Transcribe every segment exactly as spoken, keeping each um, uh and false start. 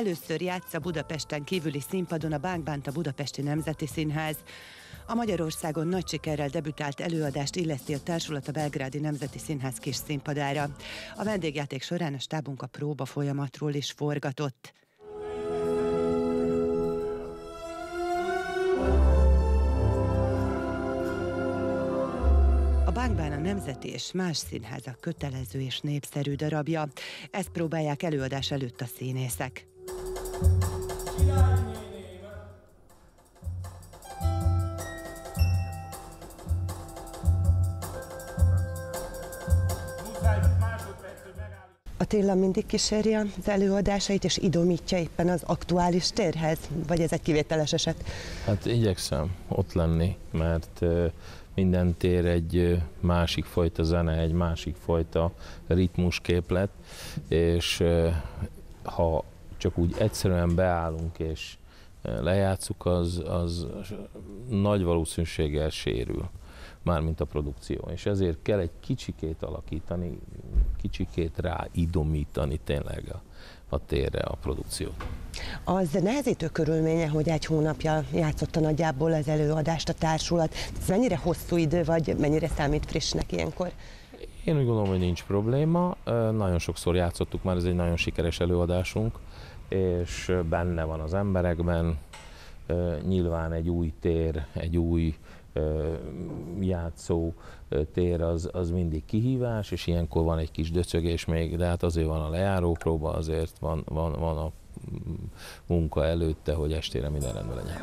Először játsza Budapesten kívüli színpadon a Bánk-Bánta Budapesti Nemzeti Színház. A Magyarországon nagy sikerrel debütált előadást illeszti a társulat a Belgrádi Nemzeti Színház kis színpadára. A vendégjáték során a stábunk a próba folyamatról is forgatott. A Bánk-Bán a nemzeti és más színházak kötelező és népszerű darabja. Ezt próbálják előadás előtt a színészek. Attila mindig kíséri az előadásait, és idomítja éppen az aktuális térhez? Vagy ez egy kivételes eset? Hát igyekszem ott lenni, mert minden tér egy másik fajta zene, egy másik fajta ritmusképlet, és ha csak úgy egyszerűen beállunk és lejátszuk, az, az nagy valószínűséggel sérül, mármint a produkció. És ezért kell egy kicsikét alakítani, kicsikét ráidomítani tényleg a, a térre a produkciót. Az nehezítő körülménye, hogy egy hónapja játszotta nagyjából az előadást a társulat. Ez mennyire hosszú idő, vagy mennyire számít frissnek ilyenkor? Én úgy gondolom, hogy nincs probléma. Nagyon sokszor játszottuk már, ez egy nagyon sikeres előadásunk, és benne van az emberekben. Nyilván egy új tér, egy új játszó tér az, az mindig kihívás, és ilyenkor van egy kis döcögés még, de hát azért van a lejárópróba, azért van, van, van a munka előtte, hogy estére minden rendben legyen.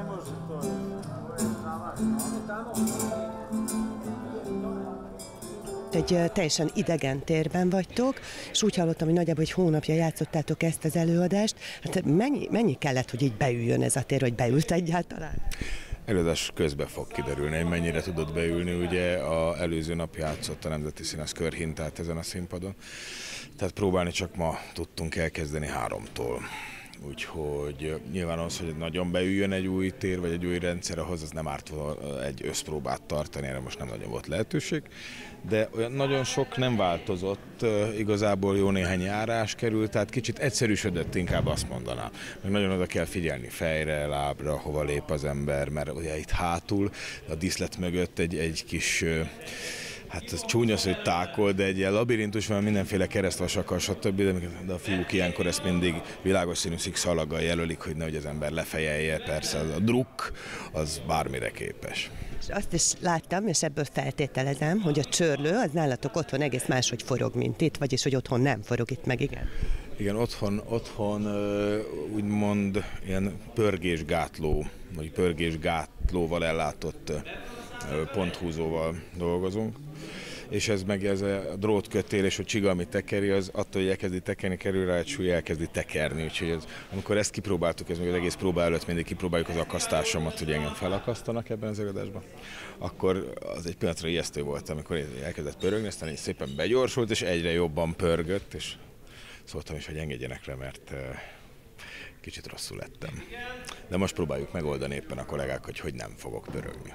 Egy teljesen idegen térben vagytok, és úgy hallottam, hogy nagyjából egy hónapja játszottátok ezt az előadást. Hát mennyi, mennyi kellett, hogy így beüljön ez a tér, hogy beült egyáltalán? Előadás közben fog kiderülni, hogy mennyire tudott beülni. Ugye az előző nap játszott a Nemzeti Színház körhintát ezen a színpadon, tehát próbálni csak ma tudtunk elkezdeni háromtól. Úgyhogy nyilván az, hogy nagyon beüljön egy új tér, vagy egy új rendszer, ahhoz az nem árt egy összpróbát tartani, erre most nem nagyon volt lehetőség. De olyan nagyon sok nem változott, igazából jó néhány járás került, tehát kicsit egyszerűsödött, inkább azt mondanám. Meg nagyon oda kell figyelni fejre, lábra, hova lép az ember, mert ugye itt hátul, a díszlet mögött egy, egy kis... Hát ez csúnya, hogy tákol, de egy ilyen labirintus van, mindenféle keresztvasakkal, stb. De a fiúk ilyenkor ezt mindig világos színű szikszalaggal jelölik, hogy nehogy az ember lefejelje, persze az a drukk, az bármire képes. És azt is láttam, és ebből feltételezem, hogy a csörlő az nálatok otthon egész máshogy forog, mint itt, vagyis hogy otthon nem forog itt meg, igen? Igen, otthon, otthon úgymond ilyen pörgésgátló, vagy pörgésgátlóval ellátott ponthúzóval dolgozunk. És ez meg ez a drótkötél és a csiga, ami tekeri, az attól, hogy elkezdi tekerni, kerül rá egy súly, elkezdi tekerni. Úgyhogy ez, amikor ezt kipróbáltuk, ez még az egész próba előtt mindig kipróbáljuk az akasztásomat, hogy engem felakasztanak ebben az előadásban, akkor az egy pillanatra ijesztő volt, amikor elkezdett pörögni, aztán így szépen begyorsult, és egyre jobban pörgött, és szóltam is, hogy engedjenek le, mert kicsit rosszul lettem. De most próbáljuk megoldani éppen a kollégák, hogy hogy nem fogok pörögni.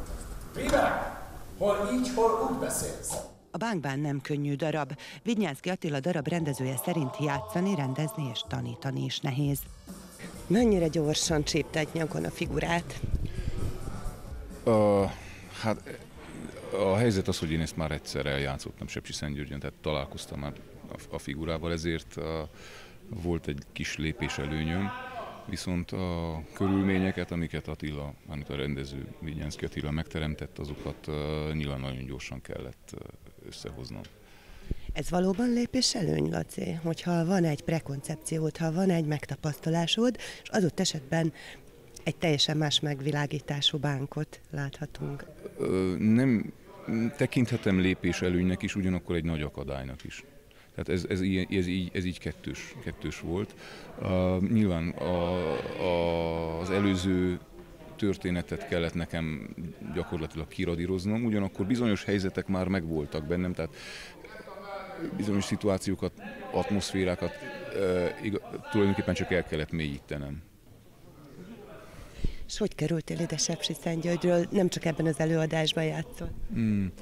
Hol így, hol úgy beszélsz? A Bánk-Bán nem könnyű darab. Vidnyánszky Attila darab rendezője szerint játszani, rendezni és tanítani is nehéz. Mennyire gyorsan csípted nyakon a figurát? Uh, hát a helyzet az, hogy én ezt már egyszer eljátszottam Sepsiszentgyörgyön, tehát találkoztam már a, a figurával, ezért uh, volt egy kis lépés előnyöm. Viszont a körülményeket, amiket Attila, amit a rendező Vidnyánszky Attila megteremtett, azokat uh, nyilván nagyon gyorsan kellett uh, összehoznom. Ez valóban lépés előny, Laci, hogyha van egy prekoncepciód, ha van egy megtapasztalásod, és adott esetben egy teljesen más megvilágítású bánkot láthatunk. Uh, nem tekinthetem lépés előnynek is, ugyanakkor egy nagy akadálynak is. Tehát ez, ez, ez, így, ez így kettős, kettős volt. Uh, nyilván a, a, az előző történetet kellett nekem gyakorlatilag kiradíroznom, ugyanakkor bizonyos helyzetek már megvoltak bennem, tehát bizonyos szituációkat, atmoszférákat uh, igaz, tulajdonképpen csak el kellett mélyítenem. És hogy kerültél ide Sepsiszentgyörgyről? Nem csak ebben az előadásban játszol? Hmm.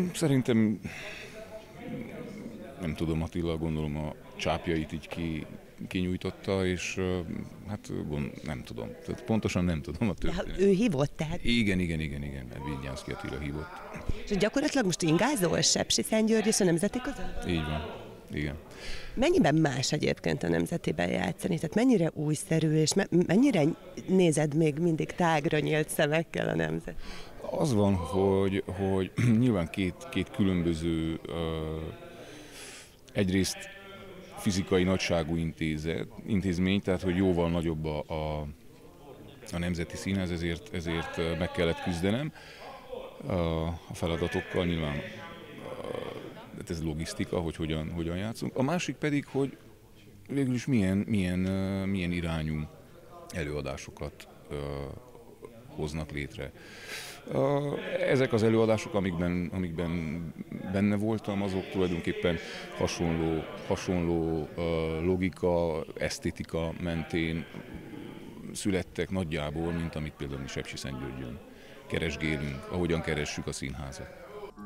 Szerintem nem tudom, Attila, gondolom a csápjait így ki, kinyújtotta, és hát nem tudom, tehát pontosan nem tudom a történetet. Ő hívott tehát? Igen, igen, igen, igen, Vidnyánszky Attila hívott. És gyakorlatilag most ingázol Sepsiszentgyörgy és a Nemzeti között? Így van, igen. Mennyiben más egyébként a Nemzetiben játszani? Tehát mennyire újszerű, és me- mennyire nézed még mindig tágra nyílt szemekkel a Nemzet? Az van, hogy, hogy nyilván két, két különböző, uh, egyrészt fizikai nagyságú intézet, intézmény, tehát hogy jóval nagyobb a, a, a Nemzeti Színház, ezért, ezért meg kellett küzdenem a, a feladatokkal, nyilván uh, ez logisztika, hogy hogyan, hogyan játszunk. A másik pedig, hogy végül is milyen, milyen, uh, milyen irányú előadásokat uh, hoznak létre. Ezek az előadások, amikben, amikben benne voltam, azok tulajdonképpen hasonló, hasonló logika, esztétika mentén születtek nagyjából, mint amit például mi Sepsiszentgyörgyön keresgélünk, ahogyan keressük a színházat.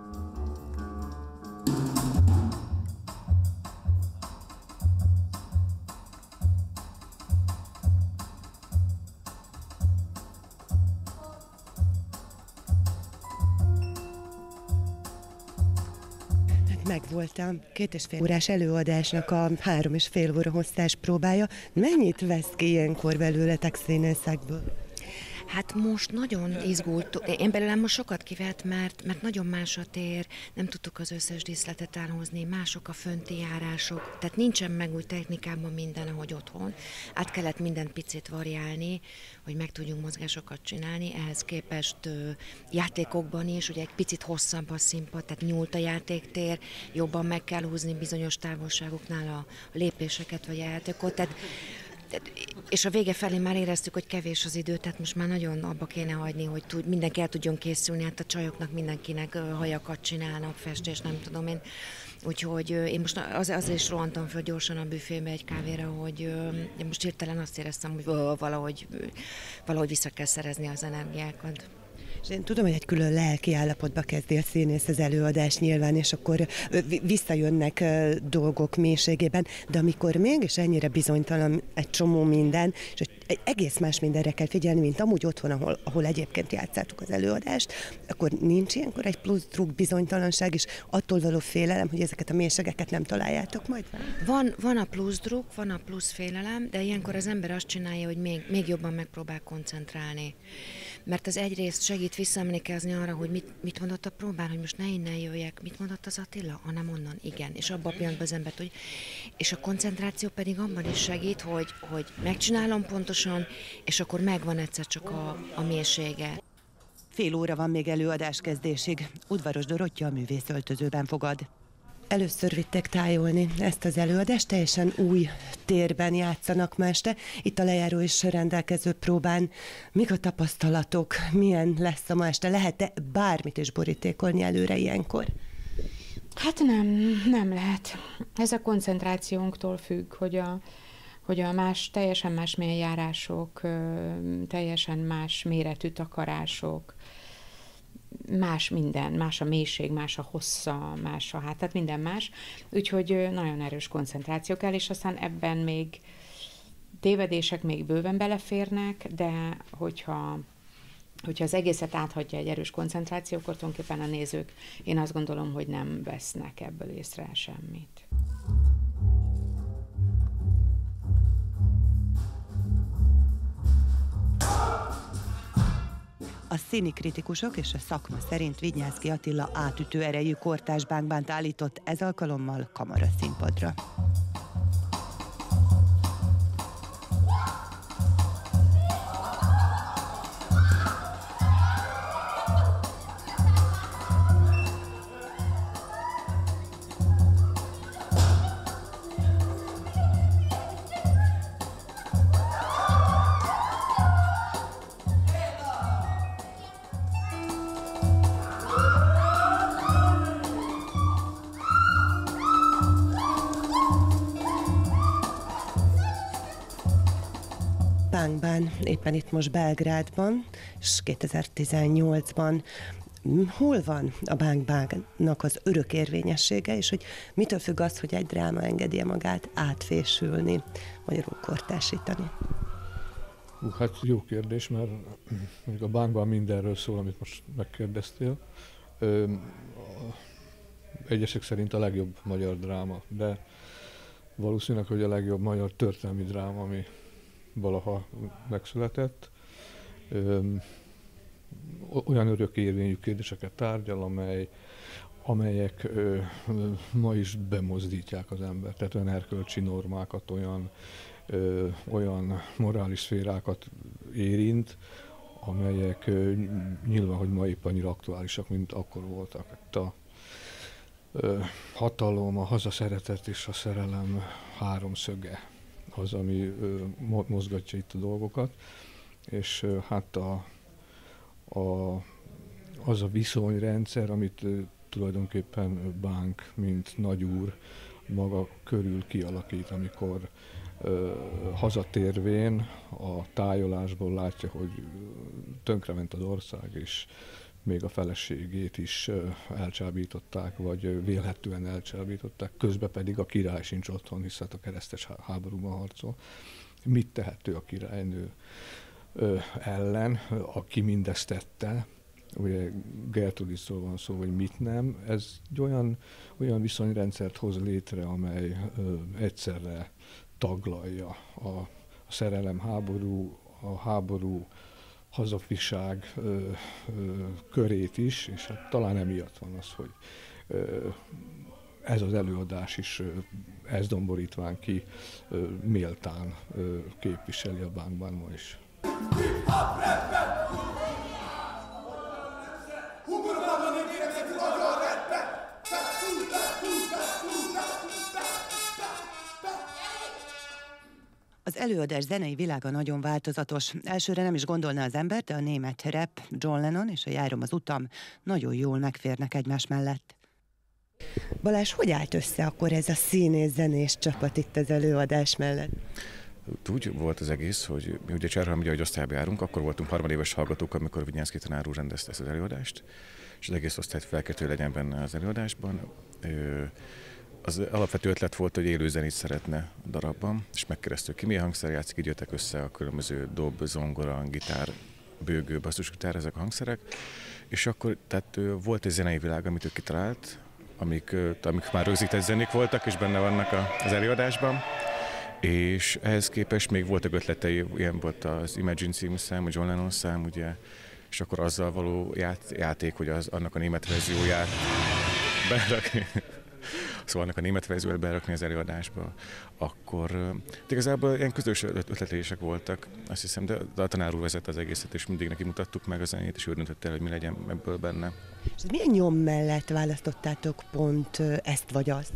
Megvoltam két és fél órás előadásnak a három és fél óra hosszás próbája. Mennyit vesz ki ilyenkor belőletek színészekből? Hát most nagyon izgult. Én belőlem most sokat kivett, mert, mert nagyon más a tér, nem tudtuk az összes díszletet elhozni, mások a fönti járások, tehát nincsen meg úgy technikában minden, ahogy otthon. Át kellett mindent picit variálni, hogy meg tudjunk mozgásokat csinálni, ehhez képest ö, játékokban is, ugye egy picit hosszabb a színpad, tehát nyúlt a játéktér, jobban meg kell húzni bizonyos távolságoknál a lépéseket vagy a játékot, tehát és a vége felé már éreztük, hogy kevés az idő, tehát most már nagyon abba kéne hagyni, hogy tud, mindenki el tudjon készülni, hát a csajoknak mindenkinek hajakat csinálnak, festés, nem tudom én. Úgyhogy én most az, azért is rohantam föl gyorsan a büfébe egy kávéra, hogy én most hirtelen azt éreztem, hogy valahogy, valahogy vissza kell szerezni az energiákat. És én tudom, hogy egy külön lelki állapotba kezdi a színész az előadás nyilván, és akkor visszajönnek dolgok mélységében, de amikor mégis ennyire bizonytalan egy csomó minden, és egy egész más mindenre kell figyelni, mint amúgy otthon, ahol, ahol egyébként játszátok az előadást, akkor nincs ilyenkor egy plusz druk, bizonytalanság, és attól való félelem, hogy ezeket a mélységeket nem találjátok majd? Van, van a plusz druk, van a plusz félelem, de ilyenkor az ember azt csinálja, hogy még, még jobban megpróbál koncentrálni. Mert az egyrészt segít visszaemlékezni arra, hogy mit, mit mondott a próbán, hogy most ne innen jöjjek, mit mondott az Attila, hanem onnan, igen. És abban a pillanatban az embert, hogy... És a koncentráció pedig abban is segít, hogy, hogy megcsinálom pontosan, és akkor megvan egyszer csak a, a mélysége. Fél óra van még előadás kezdésig. Udvaros Dorottya a művészöltözőben fogad. Először vittek tájolni ezt az előadást, teljesen új térben játszanak ma este. Itt a lejáró is rendelkező próbán. Mik a tapasztalatok? Milyen lesz a ma este? Lehet-e bármit is borítékolni előre ilyenkor? Hát nem, nem lehet. Ez a koncentrációnktól függ, hogy a, hogy a más, teljesen más mélyjárások, teljesen más méretű takarások, más minden, más a mélység, más a hossza, más a hát, tehát minden más. Úgyhogy nagyon erős koncentráció kell, és aztán ebben még tévedések még bőven beleférnek, de hogyha, hogyha az egészet áthagyja egy erős koncentráció, akkor tulajdonképpen a nézők, én azt gondolom, hogy nem vesznek ebből észre semmit. A színi kritikusok és a szakma szerint Vidnyánszky Attila átütő erejű kortárs bángbánt állított ez alkalommal kamaraszínpadra. Bángbán éppen itt most Belgrádban, és kétezer-tizennyolcban hol van a bánk-bánknak az örökérvényessége, és hogy mitől függ az, hogy egy dráma engedi magát átfésülni, magyarul kortársítani? Uh, hát jó kérdés, mert még a bánkban mindenről szól, amit most megkérdeztél. Ö, egyesek szerint a legjobb magyar dráma, de valószínűleg, hogy a legjobb magyar történelmi dráma, ami valaha megszületett. Ö, olyan örökérvényű kérdéseket tárgyal, amely, amelyek ö, ma is bemozdítják az embert. Tehát olyan erkölcsi normákat, olyan, ö, olyan morális szférákat érint, amelyek ö, nyilván, hogy ma épp annyira aktuálisak, mint akkor voltak. A ö, hatalom, a hazaszeretet és a szerelem háromszöge az, ami ö, mozgatja itt a dolgokat. És ö, hát a A, az a viszonyrendszer, amit uh, tulajdonképpen Bánk, mint nagyúr maga körül kialakít, amikor uh, hazatérvén a tájolásból látja, hogy tönkrement az ország, és még a feleségét is uh, elcsábították, vagy uh, vélhetően elcsábították, közben pedig a király sincs otthon, hisz hát a keresztes háborúban harcol. Mit tehető a királynő Ö, ellen, aki mindezt tette, ugye Gertrudisról van szó, hogy mit nem, ez egy olyan, olyan viszonyrendszert hoz létre, amely ö, egyszerre taglalja a, a szerelem háború, a háború hazafiság ö, ö, körét is, és hát talán emiatt van az, hogy ö, ez az előadás is, ö, ez domborítván ki, ö, méltán ö, képviseli a bánkban ma is. Az előadás zenei világa nagyon változatos. Elsőre nem is gondolná az ember, de a német rap, John Lennon és a Járom az utam nagyon jól megférnek egymás mellett. Balázs, hogy állt össze akkor ez a színész-zenés csapat itt az előadás mellett? Úgy volt az egész, hogy mi ugye Cserhalmi György osztályba járunk, akkor voltunk harmadéves hallgatók, amikor Vinyánszky tanár úr rendezte ezt az előadást, és az egész osztályt felkért, hogy legyen benne az előadásban. Az alapvető ötlet volt, hogy élő zenét szeretne a darabban, és megkeresztül ki milyen hangszer játszik, így jöttek össze a különböző dob, zongora, gitár, bőgő, basszusgitár, ezek a hangszerek, és akkor tehát volt egy zenei világ, amit ő kitalált, amik, amik már rögzített zenék voltak, és benne vannak az előadásban. És ehhez képest még voltak ötletei, ilyen volt az Imagine című szám, a John Lennon szám, ugye, és akkor azzal való ját, játék, hogy az, annak a német verzióját berakni, szóval annak a német verzióját berakni az előadásba, akkor igazából ilyen közös ötletések voltak, azt hiszem, de a tanár úr vezette az egészet, és mindig neki mutattuk meg a zenét, és ő döntött el, hogy mi legyen ebből benne. És milyen nyom mellett választottátok pont ezt vagy azt?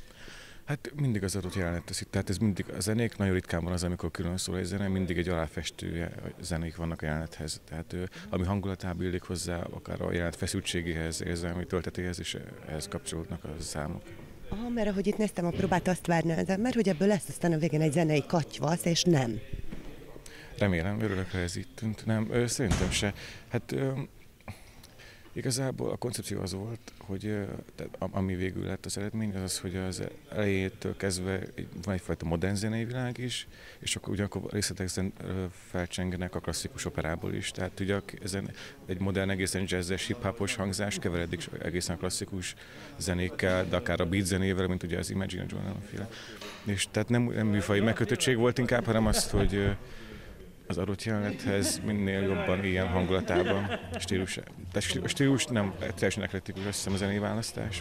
Hát mindig az adott jelenet teszik, tehát ez mindig a zenék, nagyon ritkán van az, amikor külön szól egy zene, mindig egy aláfestő zenék vannak a jelenethez, tehát ami hangulatába illik hozzá, akár a jelenet feszültségéhez, érzelmi töltetéhez, és ehhez kapcsolódnak a számok. Aha, mert ahogy itt néztem a próbát, azt várna az ember, hogy ebből lesz aztán a végén egy zenei katyvasz, és nem. Remélem, örülök, ha ez így tűnt. Nem, ö, szerintem se. Hát ö, igazából a koncepció az volt, hogy ami végül lett az eredmény, az az, hogy az elejétől kezdve van egyfajta modern zenei világ is, és akkor ugyanakkor részletek felcsengenek a klasszikus operából is, tehát ugye ezen egy modern, egészen jazzes, hip-hopos hangzás keveredik egészen klasszikus zenékkel, de akár a beat zenével, mint ugye az Imagine Journal-féle. És tehát nem, nem műfai megkötöttség volt inkább, hanem azt, hogy az adott jelenethez minél jobban ilyen hangulatában stílus. Tehát a stílus nem teljesen eklektikus, azt hiszem a zenei választás.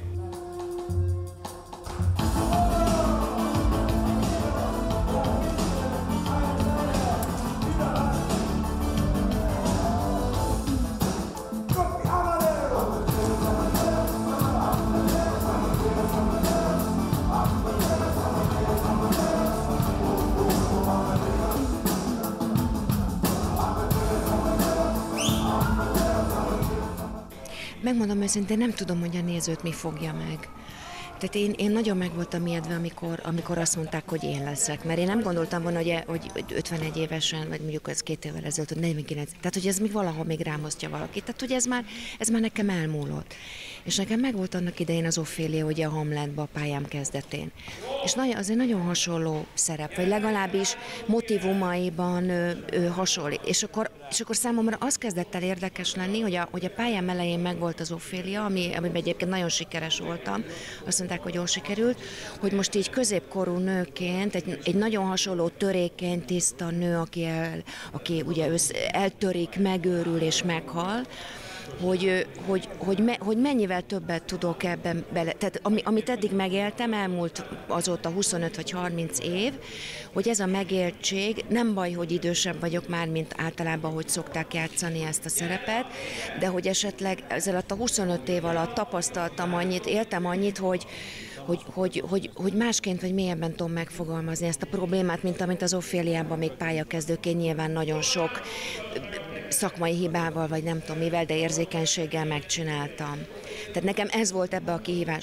Megmondom őszintén, nem tudom, hogy a nézőt mi fogja meg. Tehát én, én nagyon meg voltam ijedve, amikor, amikor azt mondták, hogy én leszek, mert én nem gondoltam volna, hogy, hogy ötvenegy évesen, vagy mondjuk ez két évvel ezelőtt, hogy negyvenkilenc, tehát hogy ez még valahol még rámosztja valakit, tehát hogy ez már, ez már nekem elmúlott. És nekem meg volt annak idején az Ophélia, ugye a Hamletba a pályám kezdetén. És nagyon, azért nagyon hasonló szerep, vagy legalábbis motivumaiban ö, ö, hasonlít. És akkor, és akkor számomra az kezdett el érdekes lenni, hogy a, hogy a pályám elején megvolt az Ophélia, ami, amiben egyébként nagyon sikeres voltam, azt mondták, hogy jól sikerült, hogy most így középkorú nőként, egy, egy nagyon hasonló törékeny, tiszta nő, aki, el, aki ugye össz, eltörik, megőrül és meghal, hogy, hogy, hogy, me, hogy mennyivel többet tudok ebben bele, tehát ami, amit eddig megéltem, elmúlt azóta huszonöt vagy harminc év, hogy ez a megéltség, nem baj, hogy idősebb vagyok már, mint általában, hogy szokták játszani ezt a szerepet, de hogy esetleg ezzel a huszonöt év alatt tapasztaltam annyit, éltem annyit, hogy Hogy, hogy, hogy, hogy másként vagy mélyebben tudom megfogalmazni ezt a problémát, mint amit az Ophéliában még pályakezdőként nyilván nagyon sok szakmai hibával, vagy nem tudom mivel, de érzékenységgel megcsináltam. Tehát nekem ez volt ebbe a kihívás.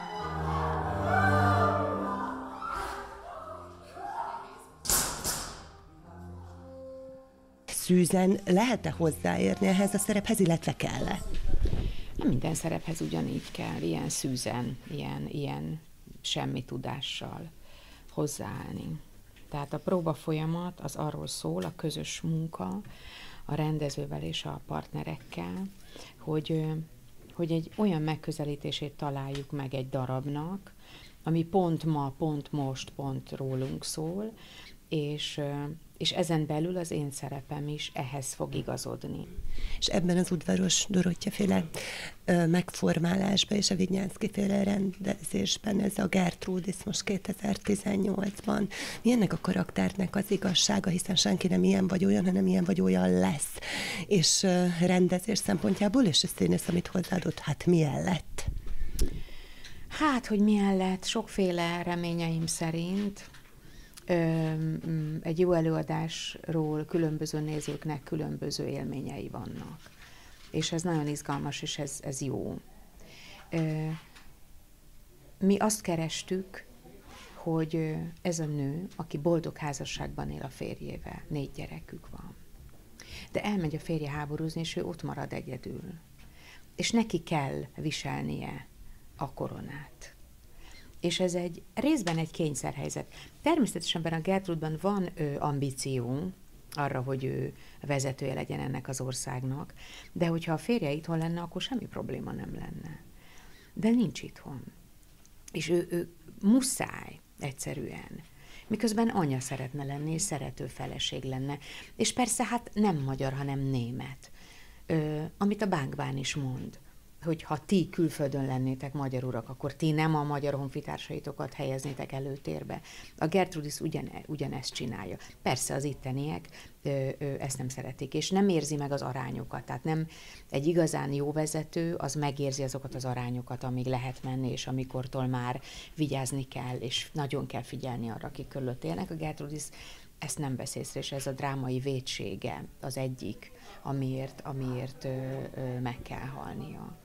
Szűzen lehet-e hozzáérni ehhez a szerephez, illetve kell-e? Minden szerephez ugyanígy kell, ilyen szűzen, ilyen, ilyen semmi tudással hozzáállni. Tehát a próba folyamat az arról szól, a közös munka a rendezővel és a partnerekkel, hogy, hogy egy olyan megközelítését találjuk meg egy darabnak, ami pont ma, pont most, pont rólunk szól, és, és ezen belül az én szerepem is ehhez fog igazodni. És ebben az udvaros Dorottya-féle megformálásban és a Vignyánszky-féle rendezésben, ez a Gertrudis most kétezer-tizennyolcban, milyennek a karakternek az igazsága, hiszen senki nem ilyen vagy olyan, hanem ilyen vagy olyan lesz. És rendezés szempontjából, és a színész, amit hozzáadott, hát milyen lett? Hát, hogy milyen lett, sokféle reményeim szerint. Egy jó előadásról különböző nézőknek különböző élményei vannak. És ez nagyon izgalmas, és ez, ez jó. Mi azt kerestük, hogy ez a nő, aki boldog házasságban él a férjével, négy gyerekük van. De elmegy a férje háborúzni, és ő ott marad egyedül. És neki kell viselnie a koronát. És ez egy részben egy kényszerhelyzet. Természetesen ebben a Gertrudban van ö, ambíció arra, hogy ő vezetője legyen ennek az országnak, de hogyha a férje itthon lenne, akkor semmi probléma nem lenne. De nincs itthon. És ő, ő muszáj egyszerűen. Miközben anya szeretne lenni, és szerető feleség lenne. És persze hát nem magyar, hanem német. Ö, amit a Bánkbán is mond, hogy ha ti külföldön lennétek magyar urak, akkor ti nem a magyar honfitársaitokat helyeznétek előtérbe. A Gertrudis ugyan, ugyanezt csinálja. Persze az itteniek ö, ö, ezt nem szeretik, és nem érzi meg az arányokat. Tehát nem egy igazán jó vezető, az megérzi azokat az arányokat, amíg lehet menni, és amikortól már vigyázni kell, és nagyon kell figyelni arra, akik körülött élnek. A Gertrudis ezt nem vesz észre, és ez a drámai vétsége az egyik, amiért, amiért ö, ö, meg kell halnia.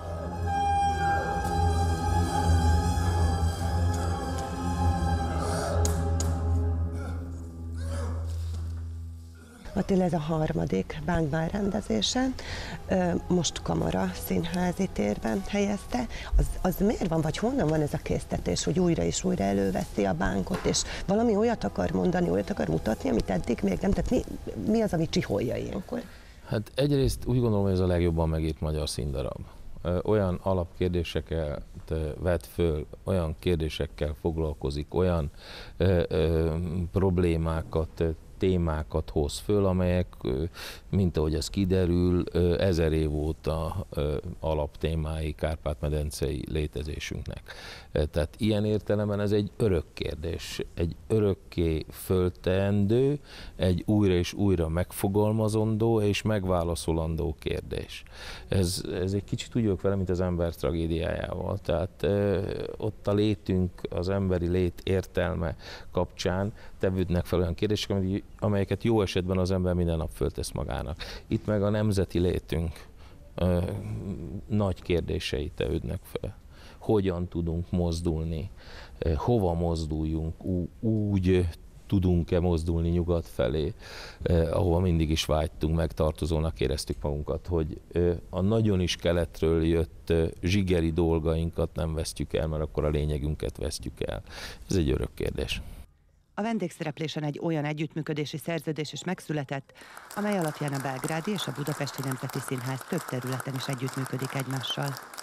Attila, ez a harmadik Bánkbán rendezése, most Kamara Színházi térben helyezte. Az, az miért van, vagy honnan van ez a késztetés, hogy újra és újra előveszi a Bánkot, és valami olyat akar mondani, olyat akar mutatni, amit eddig még nem? Tehát mi, mi az, ami csiholja ilyenkor? Hát egyrészt úgy gondolom, hogy ez a legjobban megírt magyar színdarab. Olyan alapkérdéseket vet föl, olyan kérdésekkel foglalkozik, olyan ö, ö, problémákat, témákat hoz föl, amelyek, mint ahogy ez kiderül, ezer év óta alaptémái Kárpát-medencei létezésünknek. Tehát ilyen értelemben ez egy örök kérdés, egy örökké fölteendő, egy újra és újra megfogalmazandó és megválaszolandó kérdés. Ez, ez egy kicsit úgy vagyok vele, mint az ember tragédiájával. Tehát ott a létünk, az emberi lét értelme kapcsán tevődnek fel olyan kérdések, amelyeket jó esetben az ember minden nap föltesz magának. Itt meg a nemzeti létünk ö, nagy kérdései tevődnek fel. hogyan tudunk mozdulni, hova mozduljunk, úgy tudunk-e mozdulni nyugat felé, eh, ahova mindig is vágytunk, megtartozónak éreztük magunkat, hogy eh, a nagyon is keletről jött eh, zsigeri dolgainkat nem vesztjük el, mert akkor a lényegünket vesztjük el. Ez egy örök kérdés. A vendégszereplésen egy olyan együttműködési szerződés is megszületett, amely alapján a Belgrádi és a Budapesti Nemzeti Színház több területen is együttműködik egymással.